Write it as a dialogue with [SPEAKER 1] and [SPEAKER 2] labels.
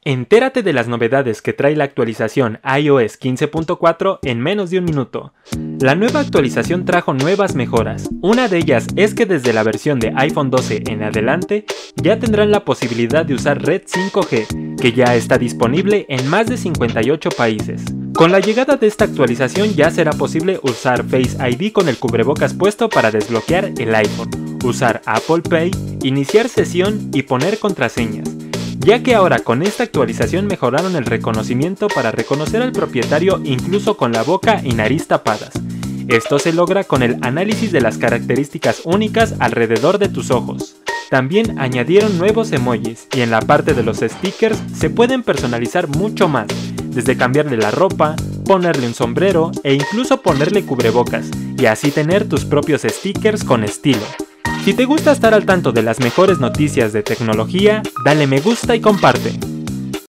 [SPEAKER 1] Entérate de las novedades que trae la actualización iOS 15.4 en menos de un minuto. La nueva actualización trajo nuevas mejoras. Una de ellas es que desde la versión de iPhone 12 en adelante ya tendrán la posibilidad de usar red 5G, que ya está disponible en más de 58 países. Con la llegada de esta actualización ya será posible usar Face ID con el cubrebocas puesto para desbloquear el iPhone, usar Apple Pay, iniciar sesión y poner contraseñas, ya que ahora con esta actualización mejoraron el reconocimiento para reconocer al propietario incluso con la boca y nariz tapadas. Esto se logra con el análisis de las características únicas alrededor de tus ojos. También añadieron nuevos emojis y en la parte de los stickers se pueden personalizar mucho más, desde cambiarle la ropa, ponerle un sombrero e incluso ponerle cubrebocas, y así tener tus propios stickers con estilo. Si te gusta estar al tanto de las mejores noticias de tecnología, dale me gusta y comparte.